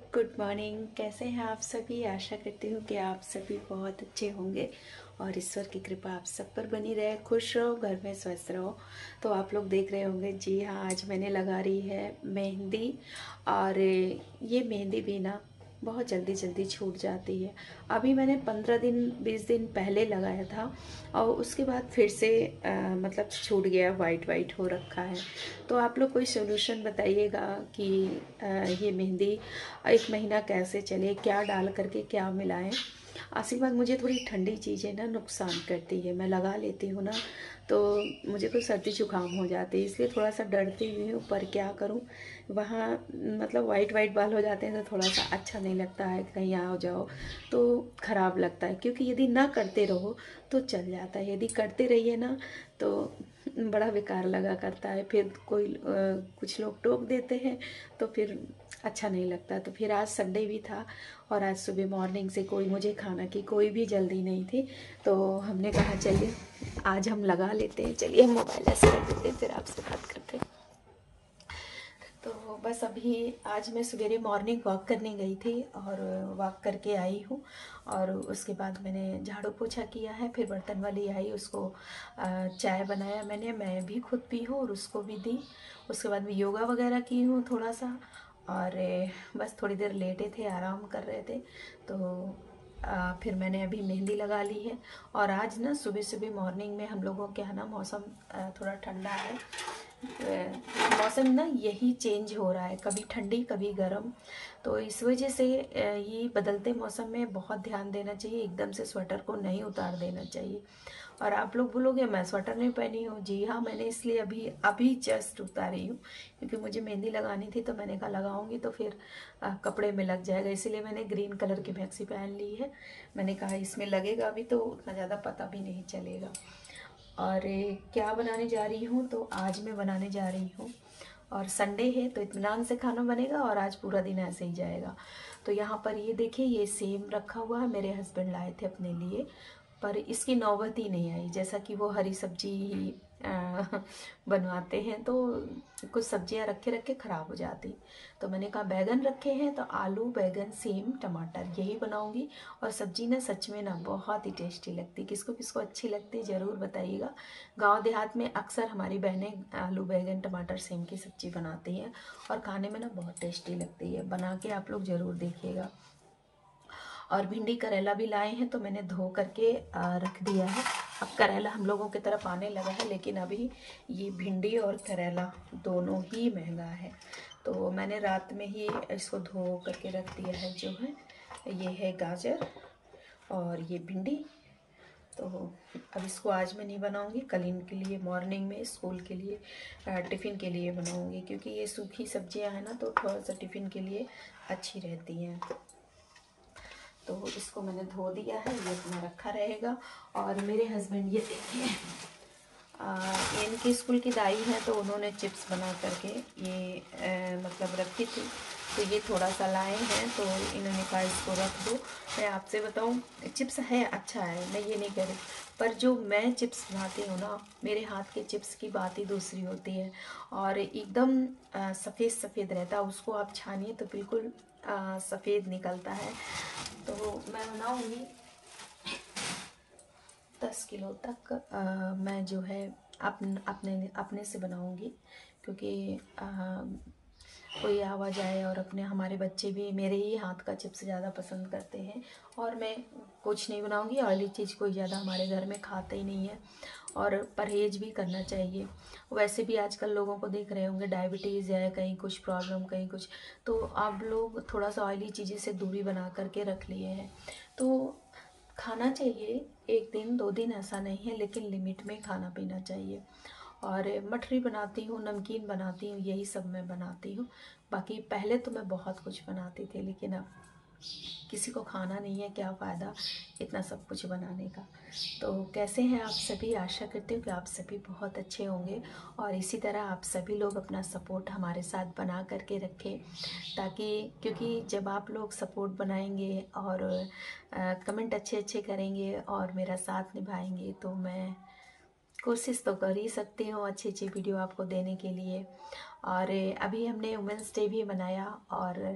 Good morning. कैसे हैं आप सभी? आशा करती हूँ कि आप सभी बहुत अच्छे होंगे और ईश्वर की कृपा आप सब पर बनी रहे। खुश रहो, घर में स्वस्थ रहो। तो आप लोग देख रहे होंगे, जी हाँ, आज मैंने लगा रही है मेहंदी। और ये मेहंदी भी ना बहुत जल्दी जल्दी छूट जाती है। अभी मैंने 15 दिन 20 दिन पहले लगाया था और उसके बाद फिर से मतलब छूट गया, वाइट वाइट हो रखा है। तो आप लोग कोई सोल्यूशन बताइएगा कि ये मेहंदी 1 महीना कैसे चले, क्या डाल करके क्या मिलाएं। आसिफ बाग, मुझे थोड़ी ठंडी चीज़ें ना नुकसान करती है। मैं लगा लेती हूँ ना तो मुझे तो सर्दी जुकाम हो जाती है, इसलिए थोड़ा सा डरती हुई हूँ। पर क्या करूँ, वहाँ मतलब वाइट वाइट बाल हो जाते हैं तो थोड़ा सा अच्छा नहीं लगता है। कहीं आओ जाओ तो ख़राब लगता है, क्योंकि यदि ना करते रहो तो चल जाता है, यदि करते रहिए ना तो बड़ा बेकार लगा करता है। फिर कोई कुछ लोग टोक देते हैं तो फिर अच्छा नहीं लगता। तो फिर आज संडे भी था और आज सुबह मॉर्निंग से कोई मुझे खाना की कोई भी जल्दी नहीं थी, तो हमने कहा चलिए आज हम लगा लेते हैं। चलिए हम मोबाइल ऐसे रख देते हैं, फिर आपसे बात करते हैं। तो बस अभी आज मैं सवेरे मॉर्निंग वॉक करने गई थी और वॉक करके आई हूँ। और उसके बाद मैंने झाड़ू पोछा किया है, फिर बर्तन वाली आई, उसको चाय बनाया मैंने, मैं भी खुद पी हूँ और उसको भी दी। उसके बाद मैं योगा वगैरह की हूँ थोड़ा सा। और बस थोड़ी देर लेटे थे, आराम कर रहे थे। तो फिर मैंने अभी मेहंदी लगा ली है। और आज ना सुबह सुबह मॉर्निंग में हम लोगों के यहाँ ना मौसम थोड़ा ठंडा है। मौसम ना यही चेंज हो रहा है, कभी ठंडी कभी गर्म। तो इस वजह से ये बदलते मौसम में बहुत ध्यान देना चाहिए, एकदम से स्वेटर को नहीं उतार देना चाहिए। और आप लोग बोलोगे मैं स्वेटर नहीं पहनी हूँ, जी हाँ, मैंने इसलिए अभी अभी जस्ट उतारी हूँ, क्योंकि मुझे मेहंदी लगानी थी। तो मैंने कहा लगाऊंगी तो फिर कपड़े में लग जाएगा, इसीलिए मैंने ग्रीन कलर की मैक्सी पहन ली है। मैंने कहा इसमें लगेगा भी तो उतना ज़्यादा पता भी नहीं चलेगा। और क्या बनाने जा रही हूँ, तो आज मैं बनाने जा रही हूँ, और संडे है तो इत्मीनान से खाना बनेगा और आज पूरा दिन ऐसे ही जाएगा। तो यहाँ पर ये देखिए, ये सेम रखा हुआ है, मेरे हस्बैंड लाए थे अपने लिए, पर इसकी नौबत ही नहीं आई। जैसा कि वो हरी सब्जी ही बनवाते हैं तो कुछ सब्जियां रखे रखे ख़राब हो जाती। तो मैंने कहा बैगन रखे हैं तो आलू बैगन सेम टमाटर यही बनाऊंगी। और सब्जी ना सच में ना बहुत ही टेस्टी लगती। किसको किसको अच्छी लगती ज़रूर बताइएगा। गांव देहात में अक्सर हमारी बहनें आलू बैगन टमाटर सेम की सब्जी बनाती हैं और खाने में ना बहुत टेस्टी लगती है। बना के आप लोग ज़रूर देखिएगा। और भिंडी करेला भी लाए हैं तो मैंने धो करके रख दिया है। अब करेला हम लोगों की तरफ आने लगा है, लेकिन अभी ये भिंडी और करेला दोनों ही महंगा है। तो मैंने रात में ही इसको धो करके रख दिया है। जो है ये है गाजर और ये भिंडी। तो अब इसको आज मैं नहीं बनाऊंगी, कल इनके लिए मॉर्निंग में स्कूल के लिए टिफ़िन के लिए बनाऊंगी, क्योंकि ये सूखी सब्जियां हैं ना तो थोड़ा सा टिफ़िन के लिए अच्छी रहती हैं। तो इसको मैंने धो दिया है, ये अपना रखा रहेगा। और मेरे हस्बैंड ये देखिए, इनकी स्कूल की दाई है तो उन्होंने चिप्स बना करके ये मतलब रखी थी, तो ये थोड़ा सा लाए हैं तो इन्होंने कहा इसको रख दो। मैं आपसे बताऊं, चिप्स है अच्छा है, मैं ये नहीं कह रही, पर जो मैं चिप्स बनाती हूँ ना, मेरे हाथ के चिप्स की बात ही दूसरी होती है। और एकदम सफ़ेद सफ़ेद रहता है, उसको आप छानिए तो बिल्कुल सफ़ेद निकलता है। तो मैं बनाऊँगी 10 किलो तक। मैं जो है अपने से बनाऊँगी, क्योंकि कोई आवाज़ आए। और अपने हमारे बच्चे भी मेरे ही हाथ का चिप्स ज़्यादा पसंद करते हैं। और मैं कुछ नहीं बनाऊँगी, ऑयली चीज़ कोई ज़्यादा हमारे घर में खाते ही नहीं है, और परहेज भी करना चाहिए। वैसे भी आजकल लोगों को देख रहे होंगे डायबिटीज़ है, कहीं कुछ प्रॉब्लम कहीं कुछ, तो आप लोग थोड़ा सा ऑयली चीज़ें से दूरी बना करके रख लिए हैं। तो खाना चाहिए, 1 दिन 2 दिन ऐसा नहीं है, लेकिन लिमिट में खाना पीना चाहिए। और मठरी बनाती हूँ, नमकीन बनाती हूँ, यही सब मैं बनाती हूँ। बाकी पहले तो मैं बहुत कुछ बनाती थी, लेकिन अब किसी को खाना नहीं है, क्या फ़ायदा इतना सब कुछ बनाने का। तो कैसे हैं आप सभी? आशा करती हूँ कि आप सभी बहुत अच्छे होंगे और इसी तरह आप सभी लोग अपना सपोर्ट हमारे साथ बना करके रखें, ताकि क्योंकि जब आप लोग सपोर्ट बनाएंगे और कमेंट अच्छे अच्छे करेंगे और मेरा साथ निभाएंगे, तो मैं कोशिश तो कर ही सकती हूँ अच्छी अच्छी वीडियो आपको देने के लिए। और अभी हमने वुमेंस डे भी मनाया, और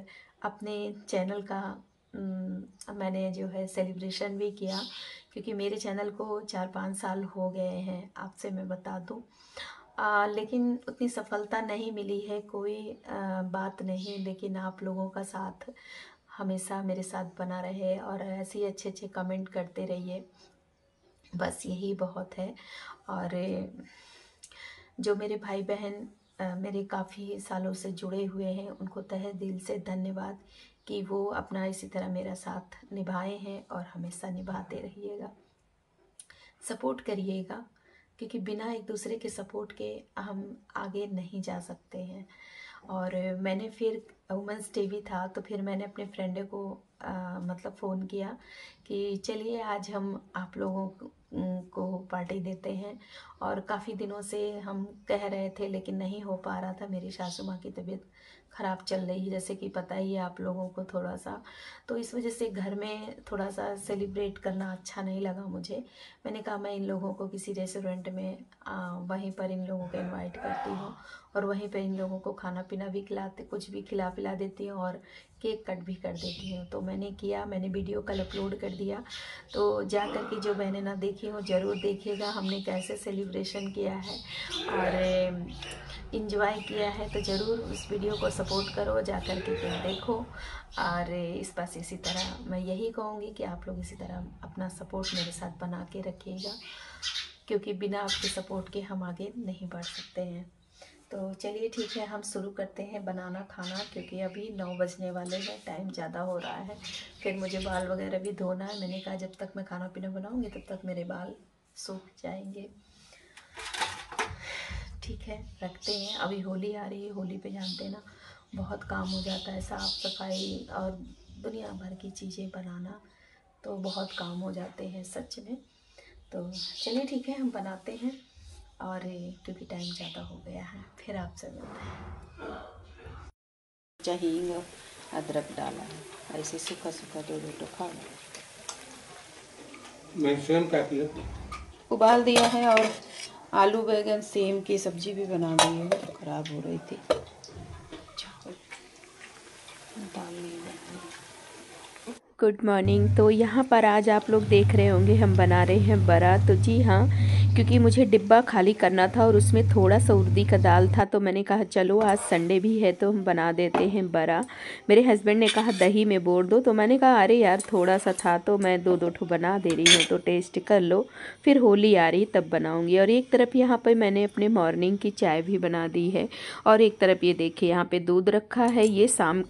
अपने चैनल का मैंने जो है सेलिब्रेशन भी किया, क्योंकि मेरे चैनल को 4-5 साल हो गए हैं, आपसे मैं बता दूं। लेकिन उतनी सफलता नहीं मिली है, कोई बात नहीं, लेकिन आप लोगों का साथ हमेशा मेरे साथ बना रहे और ऐसे ही अच्छे अच्छे कमेंट करते रहिए, बस यही बहुत है। और जो मेरे भाई बहन मेरे काफ़ी सालों से जुड़े हुए हैं, उनको तहे दिल से धन्यवाद कि वो अपना इसी तरह मेरा साथ निभाए हैं और हमेशा निभाते रहिएगा, सपोर्ट करिएगा, क्योंकि बिना एक दूसरे के सपोर्ट के हम आगे नहीं जा सकते हैं। और मैंने फिर वुमेंस डे भी था, तो फिर मैंने अपने फ्रेंड को मतलब फ़ोन किया कि चलिए आज हम आप लोगों को पार्टी देते हैं। और काफ़ी दिनों से हम कह रहे थे लेकिन नहीं हो पा रहा था, मेरी सासू माँ की तबीयत ख़राब चल रही है, जैसे कि पता ही है आप लोगों को थोड़ा सा, तो इस वजह से घर में थोड़ा सा सेलिब्रेट करना अच्छा नहीं लगा मुझे। मैंने कहा मैं इन लोगों को किसी रेस्टोरेंट में वहीं पर इन लोगों को इनवाइट करती हूँ और वहीं पर इन लोगों को खाना पीना भी खिलाते, कुछ भी खिला पिला देती हूँ और केक कट भी कर देती हूँ। तो मैंने किया, मैंने वीडियो कल अपलोड कर दिया, तो जा कर के जो बहनें ना देखी हो ज़रूर देखिएगा हमने कैसे सेलिब्रेशन किया है और इंजॉय किया है। तो ज़रूर उस वीडियो को सपोर्ट करो, जा कर के तुम देखो। और इस पास इसी तरह मैं यही कहूँगी कि आप लोग इसी तरह अपना सपोर्ट मेरे साथ बना के रखिएगा, क्योंकि बिना आपके सपोर्ट के हम आगे नहीं बढ़ सकते हैं। तो चलिए ठीक है, हम शुरू करते हैं बनाना खाना, क्योंकि अभी 9 बजने वाले हैं, टाइम ज़्यादा हो रहा है, फिर मुझे बाल वगैरह भी धोना है। मैंने कहा जब तक मैं खाना पीना बनाऊँगी तब तक मेरे बाल सूख जाएंगे। ठीक है, रखते हैं। अभी होली आ रही है, होली पे जानते हैं ना बहुत काम हो जाता है, साफ़ सफाई और दुनिया भर की चीज़ें बनाना, तो बहुत काम हो जाते हैं सच में। तो चलिए ठीक है, हम बनाते हैं, और क्योंकि टाइम ज़्यादा हो गया है, फिर आपसे मिलते हैं। हींग अदरक डाला है, ऐसे सूखा सूखा दो तो खा लो। मैं सेम काट लिया, उबाल दिया है और आलू बैगन सेम की सब्जी भी बना दी है, तो ख़राब हो रही थी, दाल नहीं बनाई। Good morning. तो यहाँ पर आज आप लोग देख रहे होंगे हम बना रहे हैं बड़ा। तो जी हाँ, क्योंकि मुझे डिब्बा खाली करना था और उसमें थोड़ा सा उड़दी का दाल था, तो मैंने कहा चलो आज संडे भी है तो हम बना देते हैं बड़ा। मेरे हस्बैंड ने कहा दही में बोल दो, तो मैंने कहा अरे यार थोड़ा सा था तो मैं 2-2 ठो बना दे रही हूँ, तो टेस्ट कर लो, फिर होली आ रही तब बनाऊँगी। और एक तरफ यहाँ पर मैंने अपने मॉर्निंग की चाय भी बना दी है, और एक तरफ ये देखिए यहाँ पर दूध रखा है। ये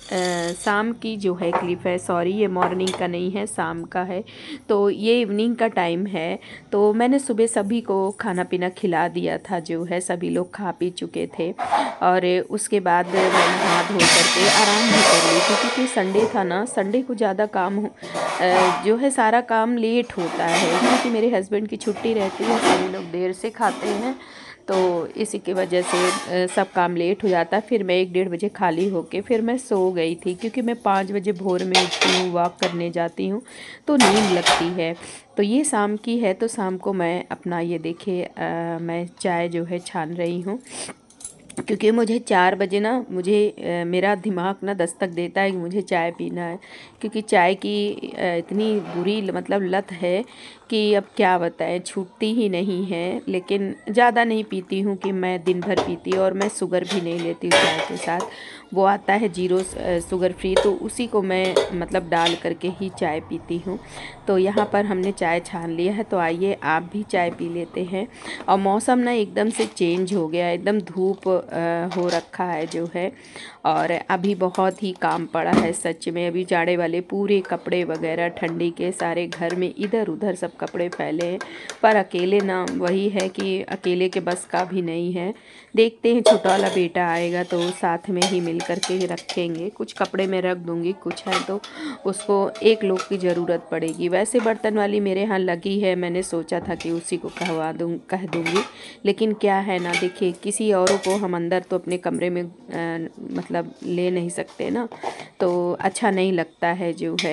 शाम की जो है क्लिप है, सॉरी ये मॉर्निंग का नहीं है, शाम का है, तो ये इवनिंग का टाइम है। तो मैंने सुबह सभी को खाना पीना खिला दिया था, जो है सभी लोग खा पी चुके थे, और उसके बाद मैंने हाथ धो करके आराम भी कर ली थी, क्योंकि संडे था ना, संडे को ज़्यादा काम जो है सारा काम लेट होता है, क्योंकि मेरे हस्बैंड की छुट्टी रहती है, सभी लोग देर से खाते हैं, तो इसी की वजह से सब काम लेट हो जाता है। फिर मैं 1-1:30 बजे खाली होके फिर मैं सो गई थी, क्योंकि मैं 5 बजे भोर में उठती हूँ, वॉक करने जाती हूँ, तो नींद लगती है। तो ये शाम की है, तो शाम को मैं अपना ये देखिए मैं चाय जो है छान रही हूँ, क्योंकि मुझे 4 बजे ना मेरा दिमाग ना दस्तक देता है कि मुझे चाय पीना है, क्योंकि चाय की इतनी बुरी मतलब लत है कि अब क्या बताएं, छूटती ही नहीं है। लेकिन ज़्यादा नहीं पीती हूँ कि मैं दिन भर पीती, और मैं शुगर भी नहीं लेती हूँ चाय के साथ, वो आता है 0 शुगर फ्री, तो उसी को मैं मतलब डाल करके ही चाय पीती हूँ। तो यहाँ पर हमने चाय छान लिया है, तो आइए आप भी चाय पी लेते हैं। और मौसम ना एकदम से चेंज हो गया, एकदम धूप हो रखा है जो है, और अभी बहुत ही काम पड़ा है सच में। अभी जाड़े वाले पूरे कपड़े वगैरह ठंडी के सारे घर में इधर उधर सब कपड़े फैले हैं, पर अकेले ना वही है कि अकेले के बस का भी नहीं है। देखते हैं, छोटा वाला बेटा आएगा तो साथ में ही मिल कर के रखेंगे। कुछ कपड़े मैं रख दूँगी, कुछ है तो उसको एक लोग की ज़रूरत पड़ेगी। वैसे बर्तन वाली मेरे यहाँ लगी है, मैंने सोचा था कि उसी को कह दूँगी, लेकिन क्या है ना, देखिए किसी औरों को हम अंदर तो अपने कमरे में मतलब ले नहीं सकते ना, तो अच्छा नहीं लगता है जो है।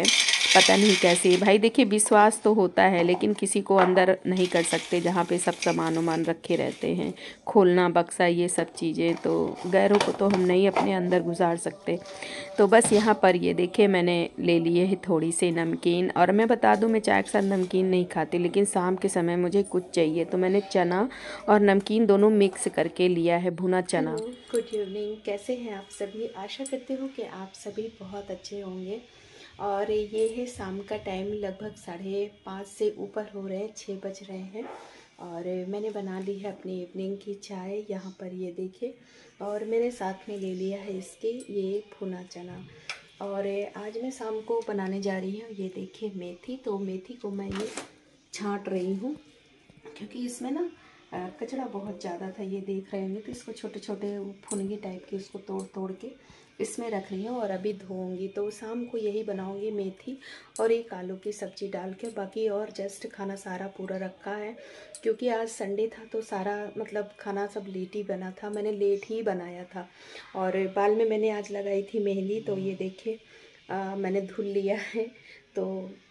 पता नहीं कैसे भाई। देखिए विश्वास तो होता है लेकिन किसी को अंदर नहीं कर सकते जहाँ पे सब सामान वामान रखे रहते हैं, खोलना बक्सा ये सब चीज़ें, तो गैरों को तो हम नहीं अपने अंदर गुजार सकते। तो बस यहाँ पर ये देखिए मैंने ले लिए है थोड़ी सी नमकीन, और मैं बता दूँ मैं चाय के साथ नमकीन नहीं खाती, लेकिन शाम के समय मुझे कुछ चाहिए तो मैंने चना और नमकीन दोनों मिक्स करके लिया है, भुना चना। गुड इवनिंग, कैसे हैं आप सभी? आशा करती हूँ कि आप सभी बहुत अच्छे होंगे। और ये है शाम का टाइम, लगभग 5:30 से ऊपर हो रहे हैं, 6 बज रहे हैं। और मैंने बना ली है अपनी इवनिंग की चाय, यहाँ पर ये देखिए। और मैंने साथ में ले लिया है इसके ये भुना चना। और आज मैं शाम को बनाने जा रही हूँ, ये देखिए मेथी। तो मेथी को मैं ये छांट रही हूँ क्योंकि इसमें ना कचरा बहुत ज़्यादा था, ये देख रहे होंगे। तो इसको छोटे छोटे फुनगी टाइप के उसको तोड़ तोड़ के इसमें रख रही हूँ और अभी धोऊंगी। तो शाम को यही बनाऊंगी, मेथी और एक आलू की सब्ज़ी डाल के। बाकी और जस्ट खाना सारा पूरा रखा है क्योंकि आज संडे था तो सारा मतलब खाना सब लेट ही बना था, मैंने लेट ही बनाया था। और बाल में मैंने आज लगाई थी मेहंदी, तो ये देखिए मैंने धुल लिया है। तो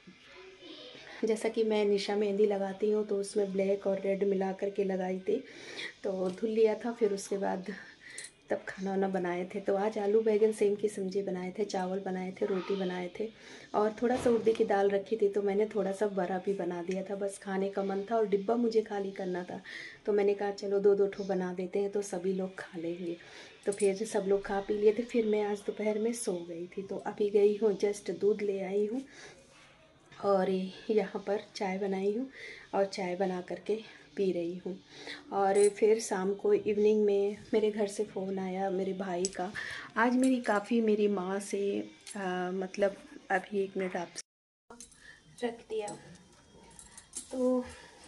जैसा कि मैं निशा मेहंदी लगाती हूँ तो उसमें ब्लैक और रेड मिला करके लगाई थी, तो धुल लिया था। फिर उसके बाद तब खाना वाना बनाए थे। तो आज आलू बैगन सेम की सब्ज़ी बनाए थे, चावल बनाए थे, रोटी बनाए थे और थोड़ा सा उड़दी की दाल रखी थी, तो मैंने थोड़ा सा बड़ा भी बना दिया था। बस खाने का मन था और डिब्बा मुझे खाली करना था, तो मैंने कहा चलो 2-2 ठो बना देते हैं तो सभी लोग खा लेंगे। तो फिर सब लोग खा पी लिए थे। फिर मैं आज दोपहर में सो गई थी, तो अभी गई हूँ जस्ट दूध ले आई हूँ और यहाँ पर चाय बनाई हूँ और चाय बना करके पी रही हूँ। और फिर शाम को इवनिंग में मेरे घर से फ़ोन आया मेरे भाई का। आज मेरी माँ से मतलब अभी 1 मिनट आपसे रख दिया। तो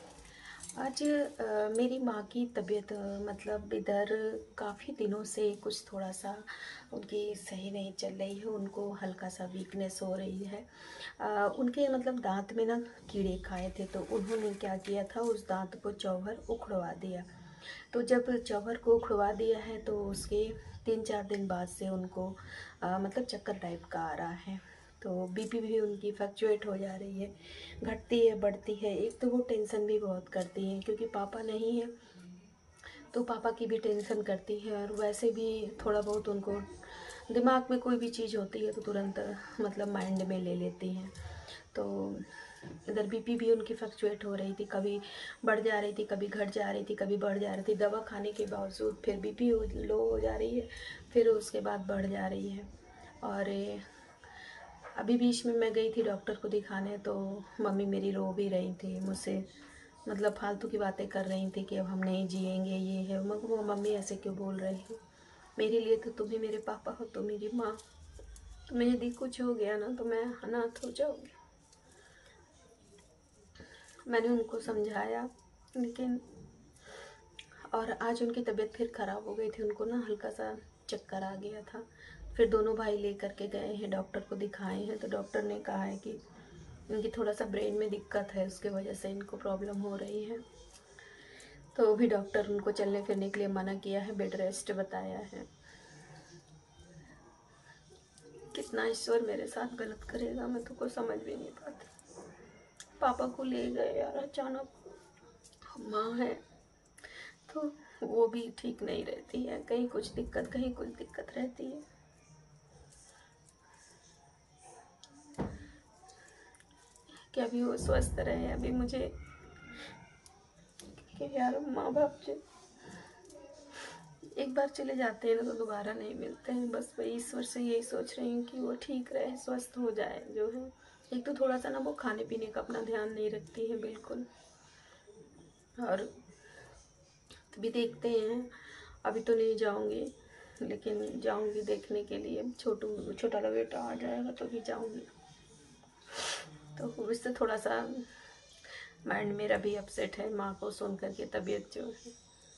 आज मेरी माँ की तबीयत मतलब इधर काफ़ी दिनों से कुछ थोड़ा सा उनकी सही नहीं चल रही है, उनको हल्का सा वीकनेस हो रही है। उनके मतलब दांत में ना कीड़े खाए थे, तो उन्होंने क्या किया था, उस दांत को चौभर उखड़वा दिया। तो जब चौभर को उखड़वा दिया है तो उसके 3-4 दिन बाद से उनको मतलब चक्कर टाइप का आ रहा है। तो बीपी भी उनकी फ्लक्चुएट हो जा रही है, घटती है बढ़ती है। एक तो वो टेंशन भी बहुत करती हैं क्योंकि पापा नहीं है, तो पापा की भी टेंशन करती है। और वैसे भी थोड़ा बहुत उनको दिमाग में कोई भी चीज़ होती है तो तुरंत मतलब माइंड में ले लेती हैं। तो इधर बीपी भी उनकी फ्लक्चुएट हो रही थी, कभी बढ़ जा रही थी, कभी घट जा रही थी, कभी बढ़ जा रही थी। दवा खाने के बावजूद फिर बीपी लो हो जा रही है, फिर उसके बाद बढ़ जा रही है। और अभी बीच में मैं गई थी डॉक्टर को दिखाने, तो मम्मी मेरी रो भी रही थी मुझसे, मतलब फालतू की बातें कर रही थी कि अब हम नहीं जिएंगे, ये है। मगर मम्मी ऐसे क्यों बोल रही हो, मेरे लिए तो तुम ही मेरे पापा हो, तो मेरी माँ। तुम्हें यदि कुछ हो गया ना तो मैं अनाथ हो जाऊँगी। मैंने उनको समझाया, लेकिन और आज उनकी तबीयत फिर ख़राब हो गई थी, उनको ना हल्का सा चक्कर आ गया था। फिर दोनों भाई लेकर के गए हैं डॉक्टर को दिखाए हैं, तो डॉक्टर ने कहा है कि इनकी थोड़ा सा ब्रेन में दिक्कत है, उसके वजह से इनको प्रॉब्लम हो रही है। तो भी डॉक्टर उनको चलने फिरने के लिए मना किया है, बेड रेस्ट बताया है। कितना ईश्वर मेरे साथ गलत करेगा मैं तो कुछ समझ भी नहीं पाती। पापा को ले गए यार अचानक, माँ है तो वो भी ठीक नहीं रहती है, कहीं कुछ दिक्कत कहीं कुछ दिक्कत रहती है। कि अभी वो स्वस्थ रहे, अभी मुझे कि यार माँ बाप जो एक बार चले जाते हैं ना तो दोबारा नहीं मिलते हैं। बस वही ईश्वर से यही सोच रही हूँ कि वो ठीक रहे, स्वस्थ हो जाए जो है। एक तो थोड़ा सा ना वो खाने पीने का अपना ध्यान नहीं रखती है बिल्कुल। और तभी देखते हैं, अभी तो नहीं जाऊँगी लेकिन जाऊँगी देखने के लिए। छोटा बेटा आ जाएगा तो भी जाऊँगी। तो उससे थोड़ा सा माइंड मेरा भी अपसेट है माँ को सुन करके, तबीयत जो है।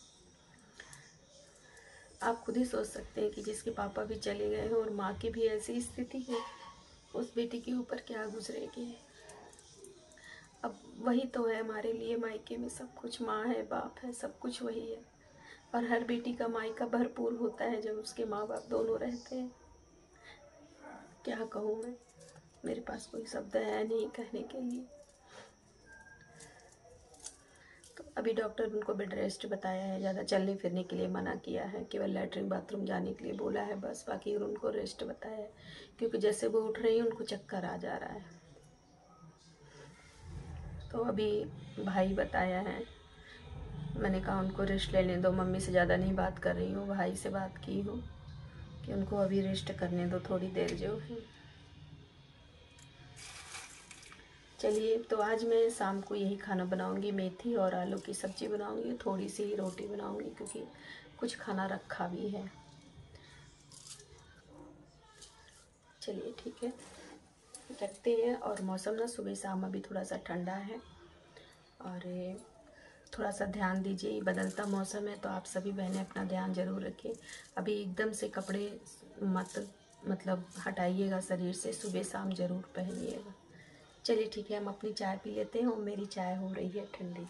आप खुद ही सोच सकते हैं कि जिसके पापा भी चले गए हैं और माँ की भी ऐसी स्थिति है, उस बेटी के ऊपर क्या गुजरेगी। अब वही तो है हमारे लिए मायके में सब कुछ, माँ है बाप है सब कुछ वही है। और हर बेटी का मायका भरपूर होता है जब उसके माँ बाप दोनों रहते हैं। क्या कहूँ मैं। मेरे पास कोई शब्द है नहीं कहने के लिए। तो अभी डॉक्टर उनको बेड रेस्ट बताया है, ज़्यादा चलने फिरने के लिए मना किया है, केवल लैट्रिन बाथरूम जाने के लिए बोला है बस, बाकी उनको रेस्ट बताया है, क्योंकि जैसे वो उठ रही है उनको चक्कर आ जा रहा है। तो अभी भाई बताया है, मैंने कहा उनको रेस्ट लेने दो, मम्मी से ज़्यादा नहीं बात कर रही हूँ, भाई से बात की हूँ कि उनको अभी रेस्ट करने दो थोड़ी देर जो है। चलिए, तो आज मैं शाम को यही खाना बनाऊंगी, मेथी और आलू की सब्ज़ी बनाऊंगी, थोड़ी सी रोटी बनाऊंगी क्योंकि कुछ खाना रखा भी है। चलिए ठीक है, रखते हैं। और मौसम ना सुबह शाम अभी थोड़ा सा ठंडा है, और थोड़ा सा ध्यान दीजिए, बदलता मौसम है, तो आप सभी बहनें अपना ध्यान ज़रूर रखें। अभी एकदम से कपड़े मतलब हटाइएगा शरीर से, सुबह शाम ज़रूर पहनिएगा। चलिए ठीक है, हम अपनी चाय पी लेते हैं, और मेरी चाय हो रही है ठंडी।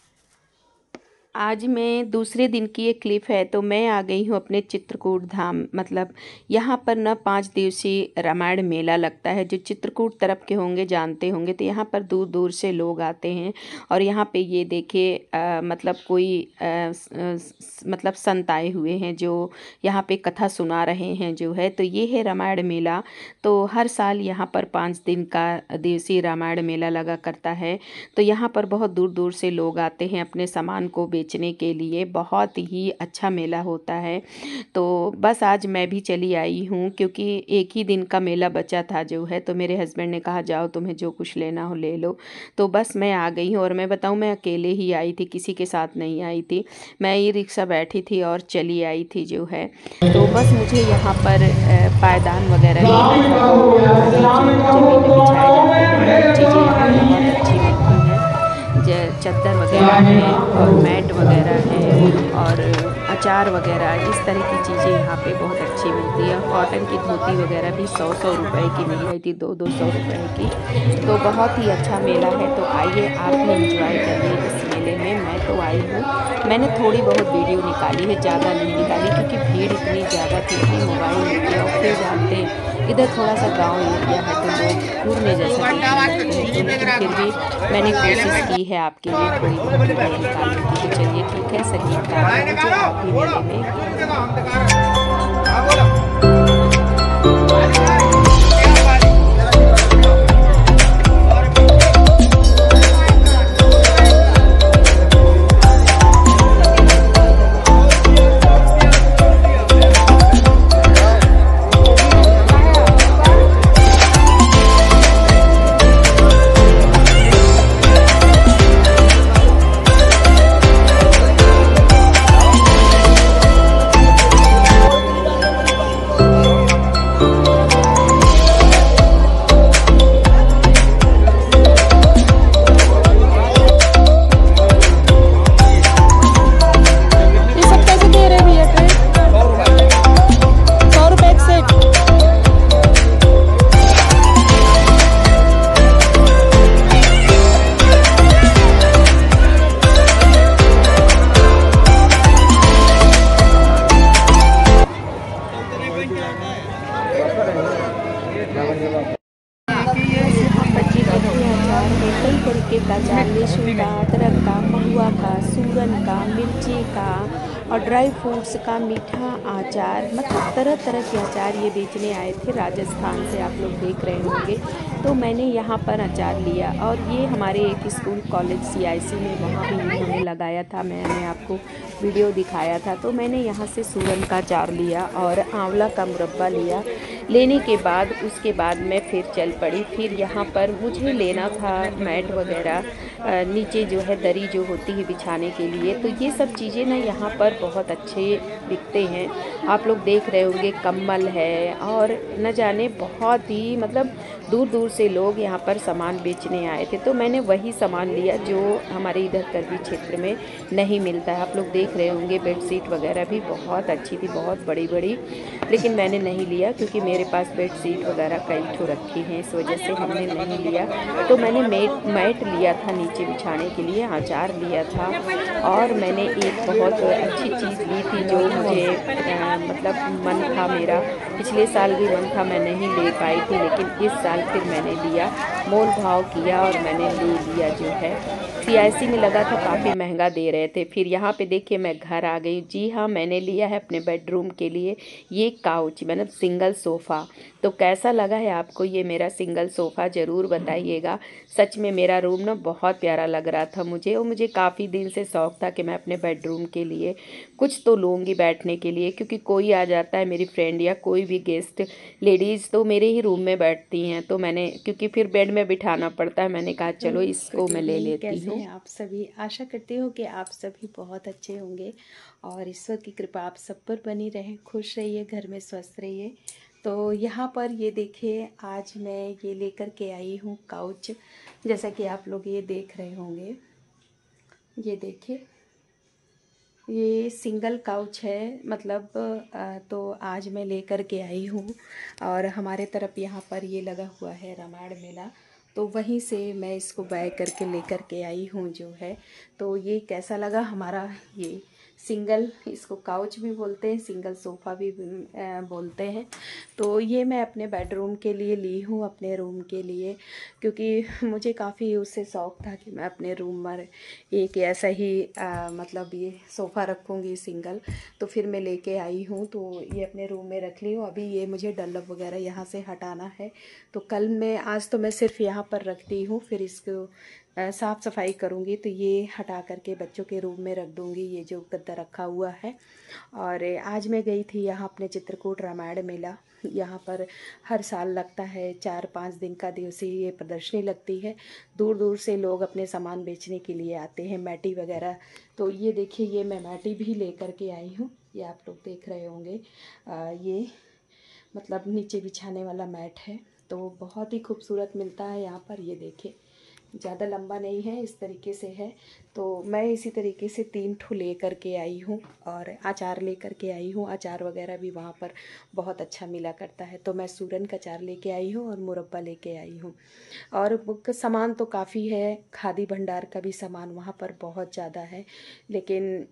आज मैं दूसरे दिन की एक क्लिप है, तो मैं आ गई हूँ अपने चित्रकूट धाम। मतलब यहाँ पर न 5 दिवसीय रामायण मेला लगता है। जो चित्रकूट तरफ के होंगे जानते होंगे, तो यहाँ पर दूर दूर से लोग आते हैं। और यहाँ पे ये देखिए मतलब कोई मतलब संत आए हुए हैं जो यहाँ पे कथा सुना रहे हैं जो है। तो ये है रामायण मेला। तो हर साल यहाँ पर 5 दिन का दिवसीय रामायण मेला लगा करता है। तो यहाँ पर बहुत दूर दूर से लोग आते हैं अपने सामान को बेचने के लिए। बहुत ही अच्छा मेला होता है। तो बस आज मैं भी चली आई हूँ, क्योंकि एक ही दिन का मेला बचा था जो है। तो मेरे हस्बैंड ने कहा जाओ तुम्हें जो कुछ लेना हो ले लो। तो बस मैं आ गई हूँ। और मैं बताऊँ, मैं अकेले ही आई थी, किसी के साथ नहीं आई थी। मैं ई रिक्शा बैठी थी और चली आई थी जो है। तो बस मुझे यहाँ पर पायदान वगैरह लेना था, जमीन में बिछाए जाते हैं चीज़ें यहाँ पे बहुत अच्छी मिलती हैं। चद्दर वगैरह है और मैट वगैरह है और अचार वगैरह, इस तरह की चीज़ें यहाँ पे बहुत अच्छी मिलती है। कॉटन की धोती वगैरह भी 100-100 रुपए की मिल रही थी, 200-200 रुपए की। तो बहुत ही अच्छा मेला है। तो आइए आप भी इंजॉय करिए इस मेले में। मैं तो आई हूँ, मैंने थोड़ी बहुत वीडियो निकाली है, ज़्यादा नहीं निकाली, क्योंकि भीड़ इतनी ज़्यादा थी कि मोबाइल लेके। और फिर जानते हैं इधर थोड़ा सा गांव एरिया है, तो लोग घूरने जैसा देखने लगते हैं। तो लेकिन फिर भी मैंने कोशिश की है आपके लिए थोड़ी बहुत वीडियो निकालने की। तो चलिए ठीक है, संगीत गा रहे मुझे, आप भी मेले में। कई तरीके का अचार, लहसुन का, अदरक का, महुआ का, सूरन का, मिर्ची का और ड्राई फ्रूट्स का मीठा अचार, मतलब तरह तरह के अचार ये बेचने आए थे राजस्थान से, आप लोग देख रहे होंगे। तो मैंने यहाँ पर अचार लिया, और ये हमारे एक स्कूल कॉलेज CIC में वहाँ भी उन्होंने लगाया था, मैंने आपको वीडियो दिखाया था। तो मैंने यहाँ से सूरन का अचार लिया और आंवला का मुरब्बा लिया। लेने के बाद उसके बाद मैं फिर चल पड़ी। फिर यहाँ पर मुझे लेना था मैट वगैरह, नीचे जो है दरी जो होती है बिछाने के लिए। तो ये सब चीज़ें ना यहाँ पर बहुत अच्छे बिकते हैं, आप लोग देख रहे होंगे। कम्बल है और न जाने बहुत ही मतलब दूर दूर से लोग यहाँ पर सामान बेचने आए थे। तो मैंने वही सामान लिया जो हमारे इधर करवी क्षेत्र में नहीं मिलता है। आप लोग देख रहे होंगे बेडशीट वगैरह भी बहुत अच्छी थी, बहुत बड़ी बड़ी, लेकिन मैंने नहीं लिया क्योंकि मेरे पास बेडशीट वगैरह कई ठो रखी हैं, इस वजह से हमने नहीं लिया। तो मैंने मैट लिया था नीचे बिछाने के लिए, अचार लिया था, और मैंने एक बहुत अच्छी चीज़ ली थी जो मुझे मतलब मन था मेरा, पिछले साल भी मन था, मैं नहीं ले पाई थी, लेकिन इस साल सामान फिर मैंने लिया, मोल भाव किया और मैंने ले लिया जो है। सीआईसी में लगा था, काफ़ी महंगा दे रहे थे। फिर यहाँ पे देखिए मैं घर आ गई। जी हाँ, मैंने लिया है अपने बेडरूम के लिए ये काउच, मतलब सिंगल सोफ़ा। तो कैसा लगा है आपको ये मेरा सिंगल सोफ़ा, ज़रूर बताइएगा। सच में मेरा रूम ना बहुत प्यारा लग रहा था मुझे, और मुझे काफ़ी दिन से शौक़ था कि मैं अपने बेडरूम के लिए कुछ तो लूँगी बैठने के लिए, क्योंकि कोई आ जाता है, मेरी फ्रेंड या कोई भी गेस्ट लेडीज़ तो मेरे ही रूम में बैठती हैं, तो मैंने, क्योंकि फिर बेड में बिठाना पड़ता है, मैंने कहा चलो इसको मैं ले लेती हूँ। कैसे हैं आप सभी? आशा करती हूँ कि आप सभी बहुत अच्छे होंगे और ईश्वर की कृपा आप सब पर बनी रहे। खुश रहिए, घर में स्वस्थ रहिए। तो यहाँ पर ये देखिए, आज मैं ये लेकर के आई हूँ काउच, जैसा कि आप लोग ये देख रहे होंगे। ये देखिए, ये सिंगल काउच है, मतलब तो आज मैं लेकर के आई हूँ। और हमारे तरफ यहाँ पर ये लगा हुआ है रामायण मेला, तो वहीं से मैं इसको बाय करके लेकर के आई हूँ जो है। तो ये कैसा लगा हमारा ये सिंगल, इसको काउच भी बोलते हैं, सिंगल सोफ़ा भी बोलते हैं। तो ये मैं अपने बेडरूम के लिए ली हूँ, अपने रूम के लिए, क्योंकि मुझे काफ़ी उससे शौक़ था कि मैं अपने रूम में एक ऐसा ही मतलब ये सोफ़ा रखूँगी सिंगल। तो फिर मैं लेके आई हूँ, तो ये अपने रूम में रख ली हूँ। अभी ये मुझे डल्लब वगैरह यहाँ से हटाना है, तो कल मैं, आज तो मैं सिर्फ यहाँ पर रखती हूँ, फिर इसको साफ़ सफाई करूँगी। तो ये हटा करके बच्चों के रूम में रख दूँगी, ये जो गद्दा रखा हुआ है। और आज मैं गई थी यहाँ अपने चित्रकूट रामायण मेला। यहाँ पर हर साल लगता है, 4-5 दिन का दिवसीय ये प्रदर्शनी लगती है। दूर दूर से लोग अपने सामान बेचने के लिए आते हैं, मैटी वगैरह। तो ये देखिए, ये मैं मैटी भी ले करके आई हूँ, ये आप लोग देख रहे होंगे। ये मतलब नीचे बिछाने वाला मैट है, तो बहुत ही खूबसूरत मिलता है यहाँ पर। ये देखिए, ज़्यादा लंबा नहीं है, इस तरीके से है। तो मैं इसी तरीके से 3 ठो ले कर के आई हूँ, और अचार ले कर के आई हूँ। अचार वगैरह भी वहाँ पर बहुत अच्छा मिला करता है, तो मैं सूरन का अचार लेके आई हूँ और मुरब्बा लेके आई हूँ। और सामान तो काफ़ी है, खादी भंडार का भी सामान वहाँ पर बहुत ज़्यादा है, लेकिन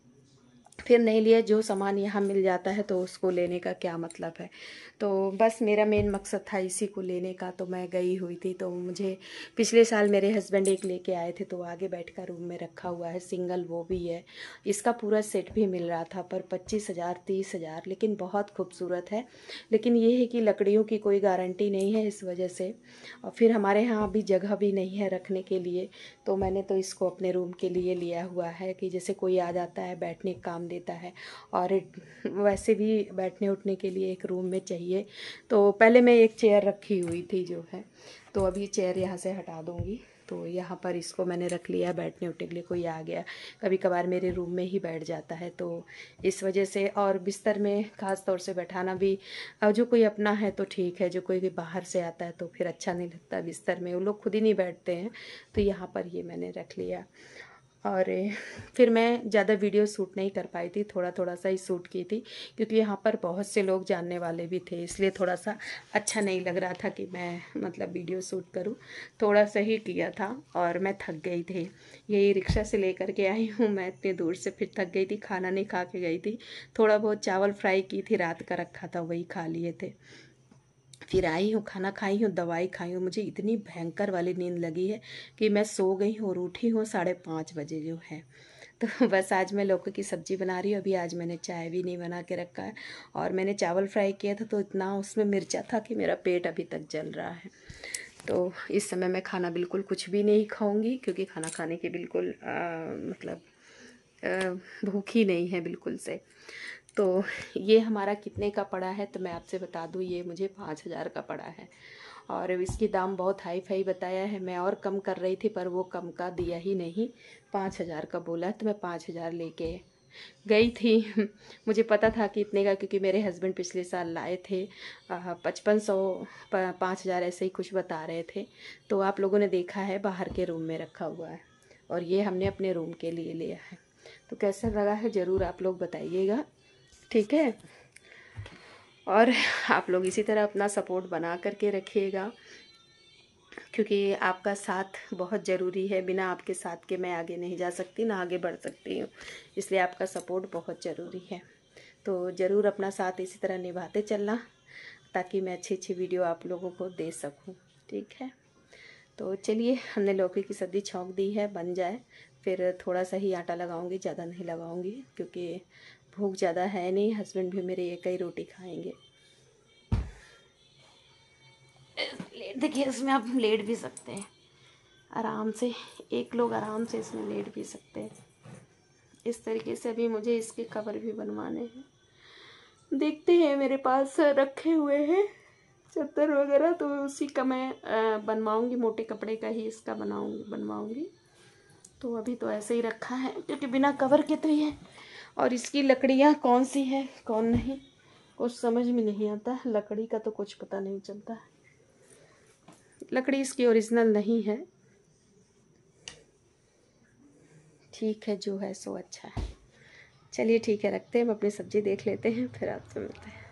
फिर नहीं लिया। जो सामान यहाँ मिल जाता है तो उसको लेने का क्या मतलब है। तो बस मेरा मेन मकसद था इसी को लेने का, तो मैं गई हुई थी। तो मुझे पिछले साल मेरे हस्बैंड एक लेके आए थे, तो आगे बैठकर रूम में रखा हुआ है, सिंगल वो भी है। इसका पूरा सेट भी मिल रहा था पर 25,000 30,000, लेकिन बहुत खूबसूरत है। लेकिन ये है कि लकड़ियों की कोई गारंटी नहीं है, इस वजह से। और फिर हमारे यहाँ अभी जगह भी नहीं है रखने के लिए, तो मैंने तो इसको अपने रूम के लिए लिया हुआ है कि जैसे कोई आ जाता है, बैठने का काम देता है। और वैसे भी बैठने उठने के लिए एक रूम में चाहिए। तो पहले मैं एक चेयर रखी हुई थी जो है, तो अभी चेयर यहाँ से हटा दूँगी। तो यहाँ पर इसको मैंने रख लिया, बैठने उठने के लिए कोई आ गया, कभी कभार मेरे रूम में ही बैठ जाता है, तो इस वजह से। और बिस्तर में ख़ास तौर से बैठाना भी, जो कोई अपना है तो ठीक है, जो कोई बाहर से आता है तो फिर अच्छा नहीं लगता बिस्तर में, वो लोग खुद ही नहीं बैठते हैं। तो यहाँ पर ये मैंने रख लिया। और फिर मैं ज़्यादा वीडियो शूट नहीं कर पाई थी, थोड़ा थोड़ा सा ही शूट की थी, क्योंकि यहाँ पर बहुत से लोग जानने वाले भी थे, इसलिए थोड़ा सा अच्छा नहीं लग रहा था कि मैं मतलब वीडियो शूट करूँ। थोड़ा सा ही किया था और मैं थक गई थी। यही रिक्शा से लेकर के आई हूँ मैं इतनी दूर से, फिर थक गई थी, खाना नहीं खा के गई थी। थोड़ा बहुत चावल फ्राई की थी, रात का रखा था, वही खा लिए थे। फिर आई हूँ, खाना खाई हूँ, दवाई खाई हूँ। मुझे इतनी भयंकर वाली नींद लगी है कि मैं सो गई हूँ और उठी हूँ 5:30 बजे जो है। तो बस आज मैं लौकी की सब्ज़ी बना रही हूँ। अभी आज मैंने चाय भी नहीं बना के रखा है, और मैंने चावल फ्राई किया था तो इतना उसमें मिर्चा था कि मेरा पेट अभी तक जल रहा है। तो इस समय मैं खाना बिल्कुल कुछ भी नहीं खाऊंगी, क्योंकि खाना खाने की बिल्कुल मतलब भूख ही नहीं है बिल्कुल से। तो ये हमारा कितने का पड़ा है, तो मैं आपसे बता दूँ, ये मुझे 5,000 का पड़ा है। और इसकी दाम बहुत हाई फाई बताया है, मैं और कम कर रही थी पर वो कम का दिया ही नहीं, 5,000 का बोला, तो मैं 5,000 लेके गई थी। मुझे पता था कि इतने का, क्योंकि मेरे हस्बैंड पिछले साल लाए थे 5500 5,000 ऐसे ही कुछ बता रहे थे। तो आप लोगों ने देखा है, बाहर के रूम में रखा हुआ है, और ये हमने अपने रूम के लिए लिया है। तो कैसा लगा है ज़रूर आप लोग बताइएगा, ठीक है। और आप लोग इसी तरह अपना सपोर्ट बना करके रखिएगा, क्योंकि आपका साथ बहुत ज़रूरी है। बिना आपके साथ के मैं आगे नहीं जा सकती, ना आगे बढ़ सकती हूँ, इसलिए आपका सपोर्ट बहुत ज़रूरी है। तो ज़रूर अपना साथ इसी तरह निभाते चलना। ताकि मैं अच्छी अच्छी वीडियो आप लोगों को दे सकूं। ठीक है, तो चलिए हमने लौकी की सब्ज़ी छौंक दी है, बन जाए फिर थोड़ा सा ही आटा लगाऊंगी, ज़्यादा नहीं लगाऊंगी क्योंकि भूख ज़्यादा है नहीं, हस्बैंड भी मेरे एक ही रोटी खाएंगे। लेट देखिए, इसमें आप लेट भी सकते हैं आराम से, एक लोग आराम से इसमें लेट भी सकते हैं। इस तरीके से अभी मुझे इसके कवर भी बनवाने हैं। देखते हैं, मेरे पास रखे हुए हैं चादर वगैरह, तो उसी का मैं बनवाऊंगी, मोटे कपड़े का ही इसका बनवाऊंगी। तो अभी तो ऐसे ही रखा है क्योंकि बिना कवर के तो ये, और इसकी लकड़ियाँ कौन सी है कौन नहीं कुछ समझ में नहीं आता, लकड़ी का तो कुछ पता नहीं चलता है। लकड़ी इसकी ओरिजिनल नहीं है, ठीक है जो है सो अच्छा है। चलिए ठीक है, रखते हैं, हम अपनी सब्ज़ी देख लेते हैं, फिर आपसे मिलते हैं।